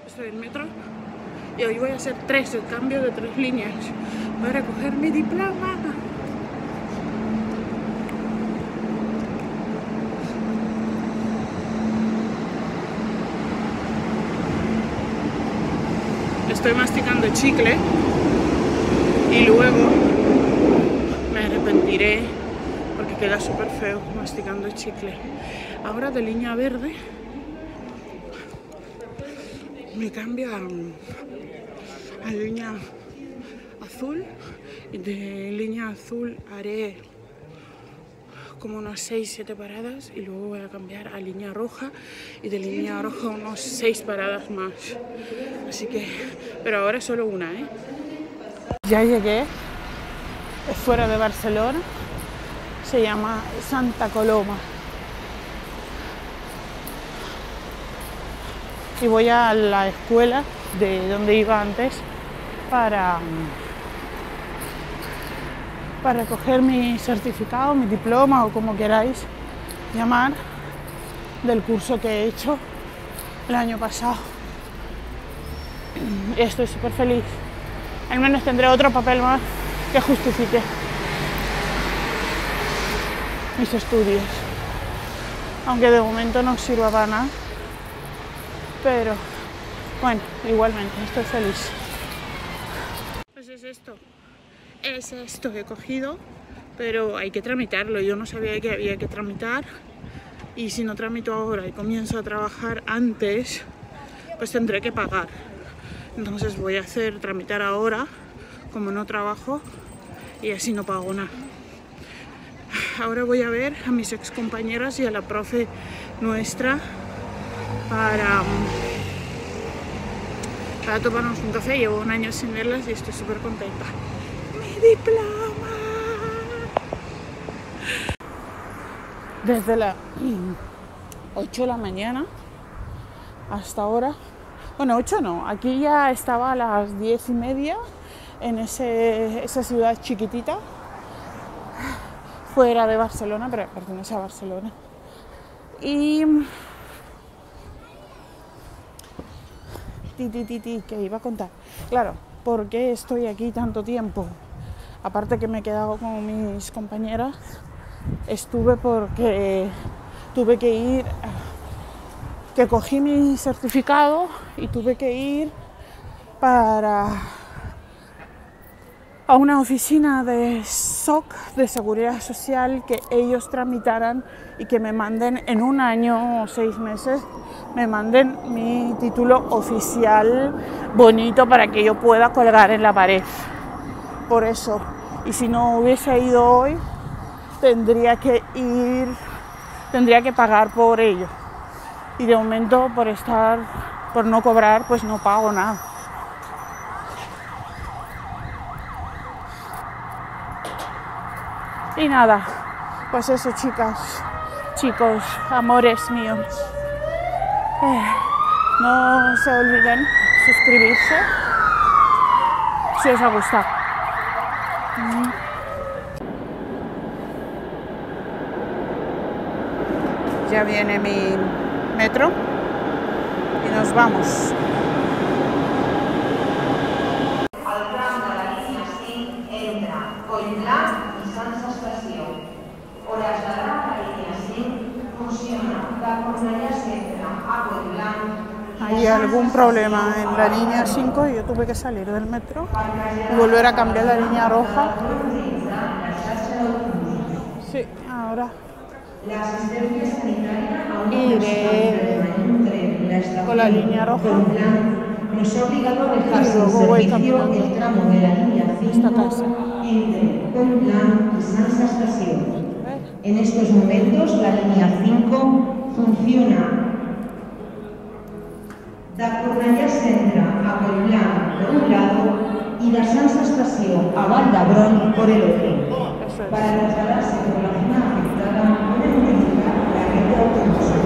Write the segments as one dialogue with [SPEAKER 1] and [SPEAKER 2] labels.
[SPEAKER 1] Estoy en metro y hoy voy a hacer el cambio de 3 líneas para coger mi diploma. Estoy masticando chicle y luego me arrepentiré porque queda súper feo masticando chicle. Ahora de línea verde me cambio a línea azul y de línea azul haré como unas 6-7 paradas y luego voy a cambiar a línea roja y de línea roja unos 6 paradas más. Así que, pero ahora es solo una, ¿eh? Ya llegué, es fuera de Barcelona, se llama Santa Coloma. Y voy a la escuela de donde iba antes para recoger mi certificado, mi diploma o como queráis llamar, del curso que he hecho el año pasado. Y estoy súper feliz. Al menos tendré otro papel más que justifique mis estudios. Aunque de momento no sirva para nada. Pero bueno, igualmente estoy feliz. Pues es esto que he cogido, pero hay que tramitarlo. Yo no sabía que había que tramitar y si no tramito ahora y comienzo a trabajar antes, pues tendré que pagar. Entonces voy a tramitar ahora, como no trabajo, y así no pago nada. Ahora voy a ver a mis ex compañeras y a la profe nuestra para tomarnos un café. Llevo un año sin verlas y estoy súper contenta. ¡Mi diploma! Desde las 8 de la mañana hasta ahora, bueno, 8 no, aquí ya estaba a las 10:30 en esa ciudad chiquitita fuera de Barcelona, pero pertenece a Barcelona. Y que iba a contar. Claro, ¿por qué estoy aquí tanto tiempo? Aparte que me he quedado con mis compañeras, estuve porque tuve que ir, que cogí mi certificado y tuve que ir a una oficina de SOC, de Seguridad Social, que ellos tramitaran y que me manden en un año o 6 meses, me manden mi título oficial bonito para que yo pueda colgar en la pared. Por eso, y si no hubiese ido hoy, tendría que pagar por ello. Y de momento, por no cobrar, pues no pago nada. Y nada, pues eso, chicas, chicos, amores míos. No se olviden suscribirse si os ha gustado. Ya viene mi metro y nos vamos.
[SPEAKER 2] Al tram de la línia 5 entre Collblanc i Sants Estació. Hores d'anar a la línia 5 funciona de Cornellà Centre a Collblanc.
[SPEAKER 1] Hay algún problema en la línea 5 y yo tuve que salir del metro y volver a cambiar la línea roja. Sí, ahora iré con la línea roja
[SPEAKER 2] Nos ha obligado a dejar
[SPEAKER 1] y luego voy caminando
[SPEAKER 2] el tramo de la línea 5
[SPEAKER 1] esta casa.
[SPEAKER 2] entre Collblanc y Sants Estació. En estos momentos la línea 5 funciona de Cornellà Centre a Collblanc por un lado y de Sants Estació a Vall d'Hebron por el otro. Para trasladarse por la zona afectada pueden utilizar la red de autobuses.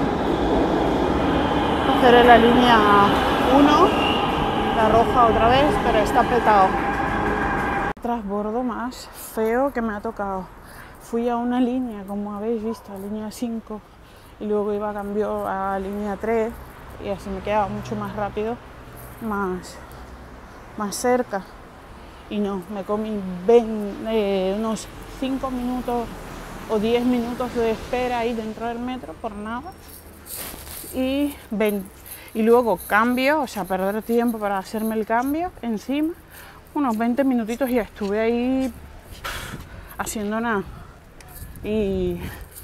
[SPEAKER 1] Cogeré la línea 1, la roja otra vez, pero está petado. Transbordo más feo que me ha tocado. Fui a una línea, como habéis visto, a línea 5, y luego iba a cambio a línea 3, y así me quedaba mucho más rápido, más cerca. Y no, me comí unos 5 minutos o 10 minutos de espera ahí dentro del metro por nada. Y luego cambio, o sea, perder tiempo para hacerme el cambio encima. Unos 20 minutitos y ya estuve ahí haciendo nada. Y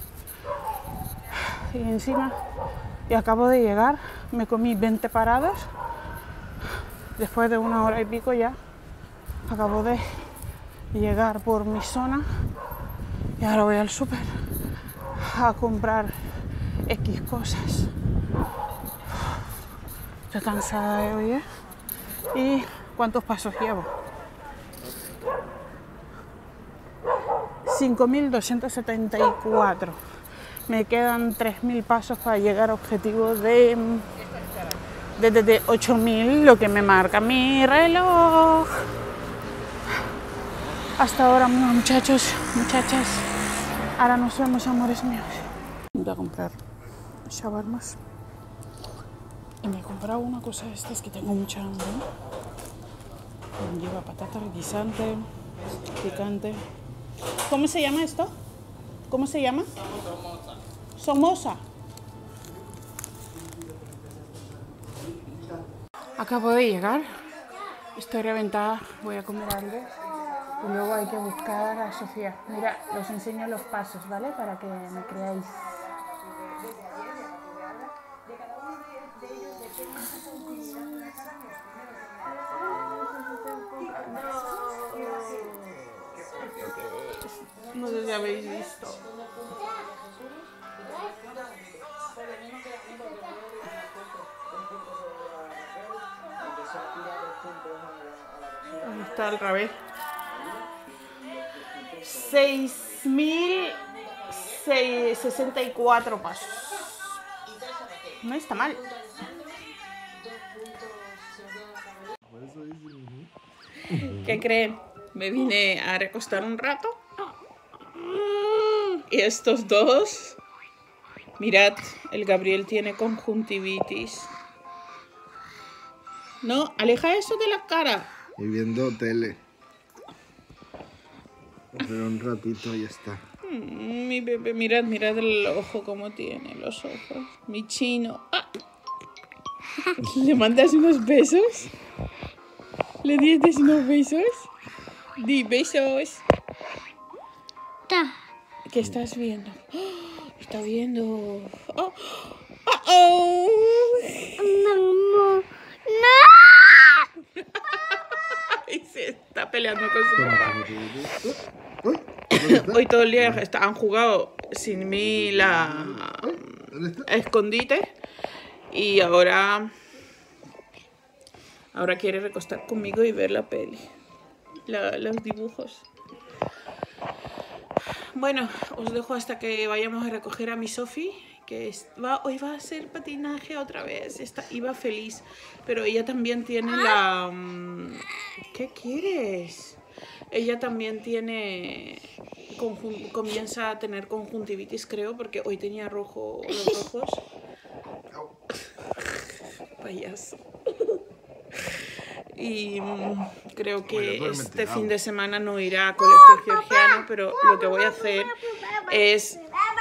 [SPEAKER 1] encima, y acabo de llegar, me comí 20 paradas. Después de 1 hora y pico ya acabo de llegar por mi zona. Y ahora voy al súper a comprar X cosas. Estoy cansada de hoy, ¿eh? ¿Y cuántos pasos llevo? 5.274. Me quedan 3.000 pasos para llegar a objetivo de 8.000, lo que me marca mi reloj. Hasta ahora, muchachos, muchachas. Ahora nos vemos, amores míos. Voy a comprar shawarmas. Y me he comprado una cosa de estas que tengo mucha hambre. Lleva patata guisante, picante. ¿Cómo se llama esto? ¿Cómo se llama? Somoza. Acabo de llegar. Estoy reventada. Voy a comer algo. Y luego hay que buscar a Sofía. Mira, os enseño los pasos, ¿vale? Para que me creáis. No sé si habéis visto. Está al revés. 6.064 pasos. No está mal. ¿Qué creen? Me vine a recostar un rato. Y estos dos, mirad, el Gabriel tiene conjuntivitis. No, aleja eso de la cara.
[SPEAKER 3] Y viendo tele. Pero un ratito y ya está.
[SPEAKER 1] Mi bebé, mirad, mirad el ojo como tiene los ojos. Mi chino. ¡Ah! ¿Le mandas unos besos? ¿Le dices unos besos? Di besos. ¿Qué estás viendo? ¡Oh! Está viendo. ¡Oh! ¡Oh! ¡No! Y se está peleando con su papá. Hoy todo el día han jugado sin mí la escondite. Y ahora quiere recostar conmigo y ver la peli. Los dibujos. Bueno, os dejo hasta que vayamos a recoger a mi Sofi, que hoy va a hacer patinaje otra vez. Iba feliz, pero ella también tiene la... ¿Qué quieres? Ella también tiene... comienza a tener conjuntivitis, creo, porque hoy tenía los ojos. Payaso. Y creo que este fin de semana no irá a colegio georgiano, pero lo que voy a hacer es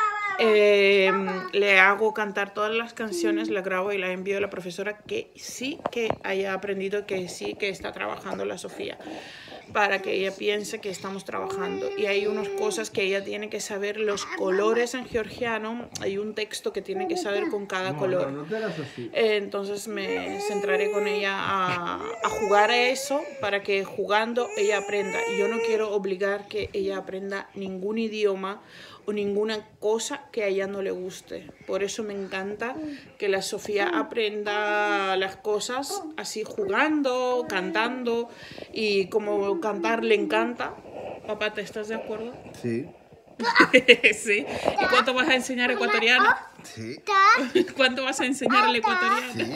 [SPEAKER 1] le hago cantar todas las canciones, la grabo y la envío a la profesora que sí que haya aprendido, que sí que está trabajando la Sofía, para que ella piense que estamos trabajando. Y hay unas cosas que ella tiene que saber, los colores en georgiano, hay un texto que tiene que saber con cada color. Entonces me centraré con ella a jugar a eso, para que jugando ella aprenda. Y yo no quiero obligar que ella aprenda ningún idioma o ninguna cosa que a ella no le guste. Por eso me encanta que la Sofía aprenda las cosas así jugando, cantando, y como cantar le encanta. Papá, ¿te estás de acuerdo?
[SPEAKER 3] Sí.
[SPEAKER 1] Sí. ¿Y cuánto vas a enseñar ecuatoriano?
[SPEAKER 3] Sí.
[SPEAKER 1] ¿Cuánto vas a enseñar el ecuatoriano?
[SPEAKER 3] Sí.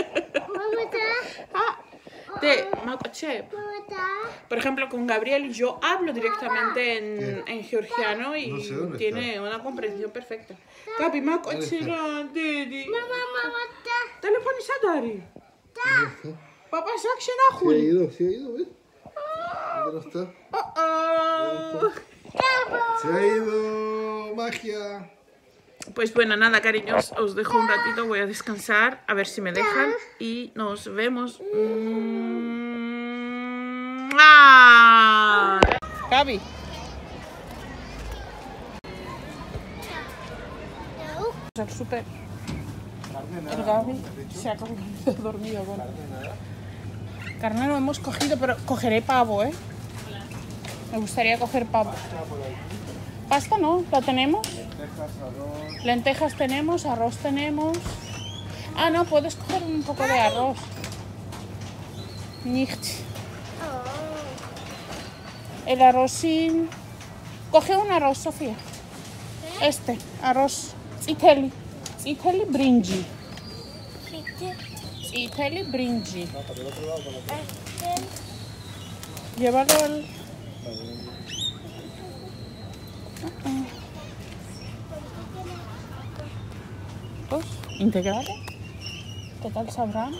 [SPEAKER 1] Por ejemplo, con Gabriel yo hablo directamente en georgiano y
[SPEAKER 3] No sé dónde
[SPEAKER 1] tiene una comprensión perfecta. Gabi, Telefonisa Dari. Papá Saxi
[SPEAKER 3] Se ha ido, ¿ves? ¿Dónde no está? Se ha ido, magia.
[SPEAKER 1] Pues bueno, nada, cariños, os dejo un ratito, voy a descansar, a ver si me dejan y nos vemos. Gaby. Al súper. El Gaby se ha dormido. Bueno. Carne no hemos cogido, pero cogeré pavo, ¿eh? Me gustaría coger pavo. Pasta no, la tenemos. Lentejas tenemos, arroz tenemos. Ah, no, puedes coger un poco de arroz. Nicht. El arroz sin... Coge un arroz, Sofía. Este, arroz. Itali bringi. Itali bringi. Llévalo al... Pues, integrado. ¿Qué tal sabrán?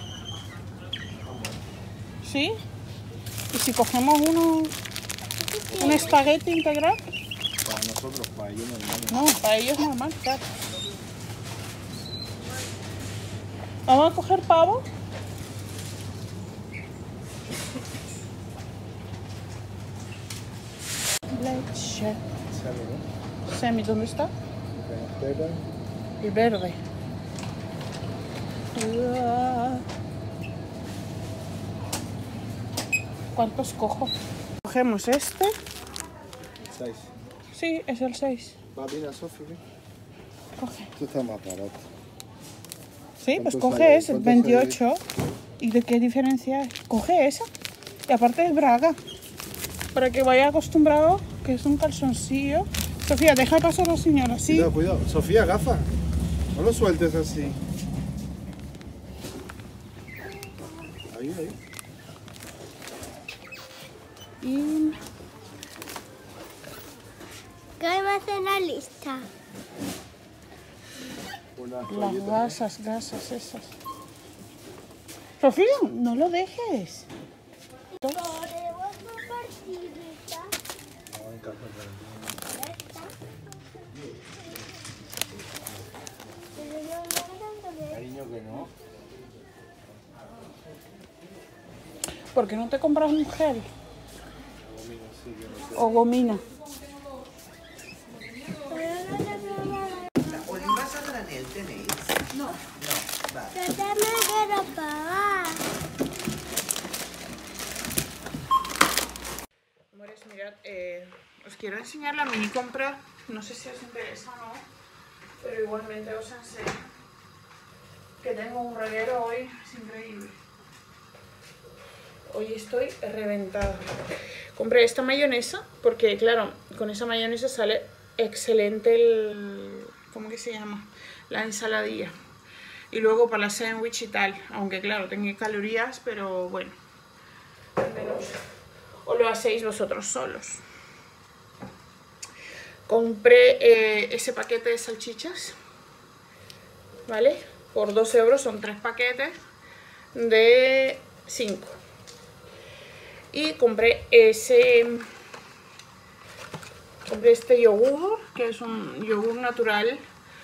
[SPEAKER 1] ¿Sí? ¿Y si cogemos un espagueti integral?
[SPEAKER 3] Para nosotros, para ellos normal.
[SPEAKER 1] No, para ellos normal, claro. Vamos a coger pavo. Leche. Semi, ¿dónde está? El verde. ¿Cuántos cojo? Cogemos este.
[SPEAKER 3] 6.
[SPEAKER 1] Sí, es el 6.
[SPEAKER 3] Va bien a Sofía.
[SPEAKER 1] Coge.
[SPEAKER 3] Esto está más barato.
[SPEAKER 1] Sí, pues
[SPEAKER 3] ¿Cuántos
[SPEAKER 1] coge
[SPEAKER 3] hay?
[SPEAKER 1] ese,
[SPEAKER 3] ¿Cuántos hay?
[SPEAKER 1] 28. ¿Y de qué diferencia hay? Coge esa. Y aparte es braga. Para que vaya acostumbrado, que es un calzoncillo. Sofía, deja pasar a la señora, ¿sí?
[SPEAKER 3] Cuidado, cuidado. Sofía, gafa. No lo sueltes así. Ahí.
[SPEAKER 1] Y...
[SPEAKER 4] ¿Qué hay más en la lista?
[SPEAKER 3] Unas
[SPEAKER 1] Las gasas esas. Sofía, no lo dejes.
[SPEAKER 4] ¿Podemos una partidita?
[SPEAKER 3] No, en casa cariño que no.
[SPEAKER 1] ¿Por qué no te compras un gel? O gomina.
[SPEAKER 5] ¿Olivas a granel tenéis? No. No, vale.
[SPEAKER 4] Yo también quiero pagar.
[SPEAKER 1] Amores, mirad, os quiero enseñar la mini compra. No sé si os interesa o no, pero igualmente os enseño. Que tengo un reguero hoy, es increíble. Hoy estoy reventada. Compré esta mayonesa porque, claro, con esa mayonesa sale excelente el... ¿Cómo que se llama? La ensaladilla. Y luego para la sándwich y tal. Aunque, claro, tengo calorías, pero bueno. Al menos os lo hacéis vosotros solos. Compré ese paquete de salchichas. ¿Vale? Por 2 euros son 3 paquetes de 5. Y compré este yogur, que es un yogur natural.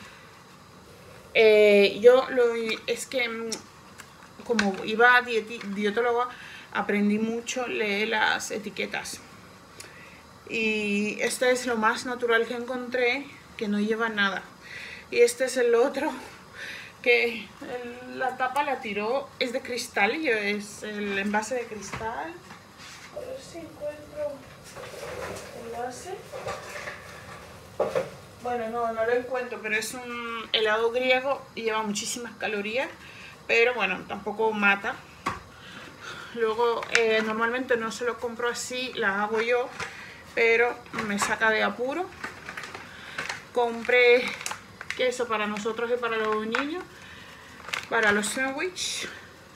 [SPEAKER 1] Es que como iba a dietóloga, aprendí mucho leer las etiquetas. Y este es lo más natural que encontré, que no lleva nada. Y este es el otro, que la tapa la tiró, es de cristal, y es el envase de cristal. A ver si encuentro el envase. Bueno, no lo encuentro, pero es un helado griego y lleva muchísimas calorías, pero bueno, tampoco mata. Luego, normalmente no se lo compro así, la hago yo, pero me saca de apuro. Compré queso para nosotros y para los niños, para los sándwiches.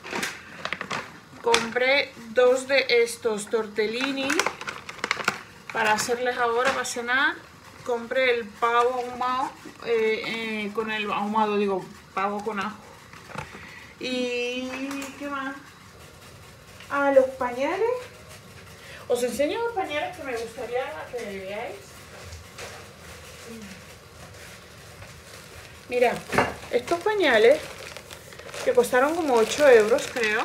[SPEAKER 1] Compré 2 de estos tortellini para hacerles ahora para cenar. Compré el pavo ahumado, con el ahumado, digo, pavo con ajo. Y ¿qué más? Ah, los pañales. Os enseño los pañales que me gustaría que veáis. Mira, estos pañales que costaron como 8 euros, creo.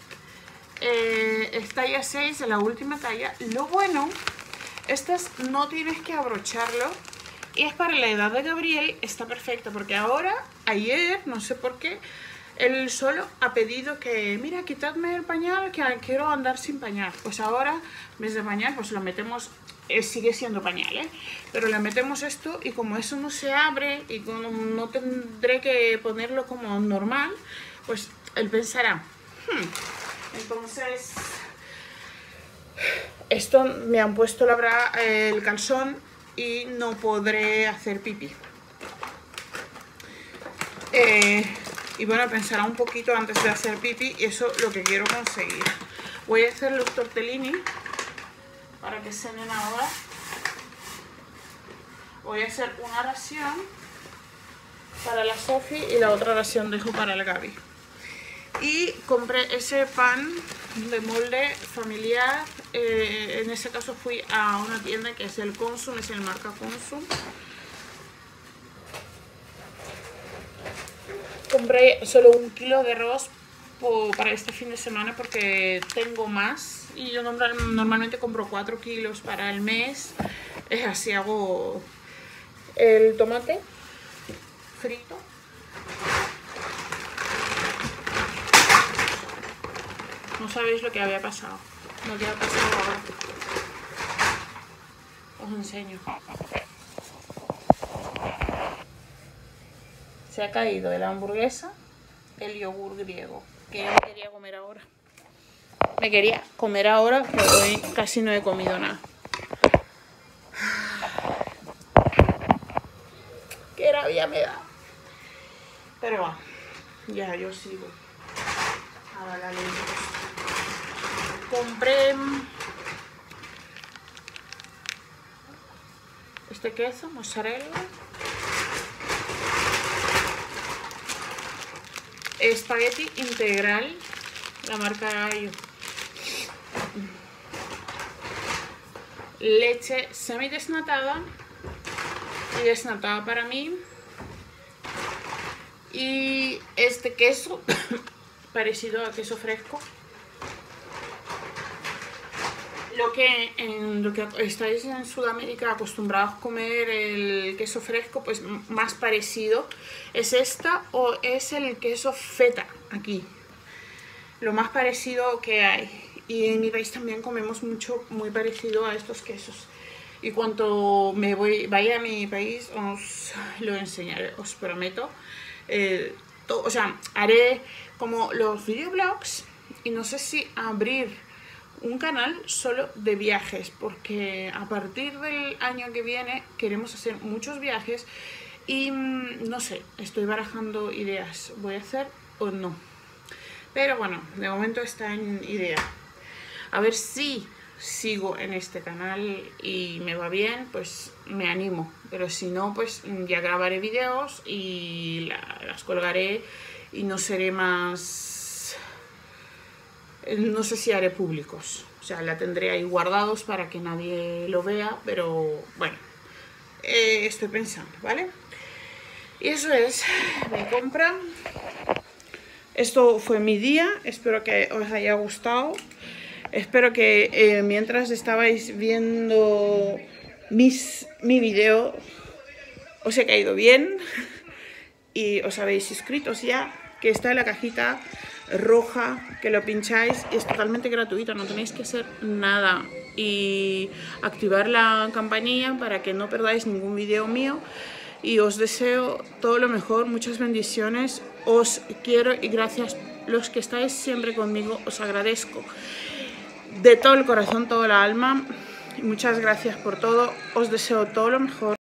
[SPEAKER 1] Es talla 6, la última talla. Lo bueno, estas no tienes que abrocharlo. Y es para la edad de Gabriel, está perfecto. Porque ahora, ayer, no sé por qué, él solo ha pedido que, mira, quitadme el pañal, que quiero andar sin pañal. Pues ahora, en vez de pañal, pues lo metemos, sigue siendo pañal, ¿eh? Pero le metemos esto y como eso no se abre y como no tendré que ponerlo como normal, pues él pensará, entonces, esto me han puesto el calzón y no podré hacer pipí. Y bueno, pensará un poquito antes de hacer pipí y eso es lo que quiero conseguir. Voy a hacer los tortellini para que cenen ahora. Voy a hacer una ración para la Sofi y la otra ración dejo para el Gaby. Y compré ese pan de molde familiar. En este caso fui a una tienda que es el Consum, es el marca Consum. Compré solo 1 kilo de arroz para este fin de semana porque tengo más. Y yo normalmente compro 4 kilos para el mes. Es así, hago el tomate frito. No sabéis lo que había pasado. Lo que ha pasado ahora. Os enseño. Se ha caído de la hamburguesa el yogur griego, que yo me quería comer ahora. Me quería comer ahora, pero hoy casi no he comido nada. Qué rabia me da. Pero va, ya yo sigo. Ahora la luz. Compré este queso, mozzarella. Espagueti integral, la marca Gallo. Leche semidesnatada y desnatada para mí. Y este queso, parecido a queso fresco. Lo que estáis en Sudamérica acostumbrados a comer el queso fresco, pues más parecido es esta o es el queso feta aquí. Lo más parecido que hay. Y en mi país también comemos mucho muy parecido a estos quesos. Y cuando vaya a mi país os lo enseñaré, os prometo. O sea, haré como los videoblogs y no sé si abrir un canal solo de viajes, porque a partir del año que viene queremos hacer muchos viajes y no sé, estoy barajando ideas, voy a hacer o no, pero bueno, de momento está en idea. A ver si sigo en este canal y me va bien, pues me animo, pero si no, pues ya grabaré videos y las colgaré y no seré más... No sé si haré públicos, o sea, la tendré ahí guardados para que nadie lo vea, pero bueno, estoy pensando, ¿vale? Y eso es mi compra. Esto fue mi día, espero que os haya gustado. Espero que mientras estabais viendo mi video os haya caído bien y os habéis suscrito ya, que está en la cajita roja, que lo pincháis y es totalmente gratuito, no tenéis que hacer nada y activar la campanilla para que no perdáis ningún video mío y os deseo todo lo mejor, muchas bendiciones, os quiero y gracias los que estáis siempre conmigo, os agradezco de todo el corazón, toda la alma y muchas gracias por todo, os deseo todo lo mejor.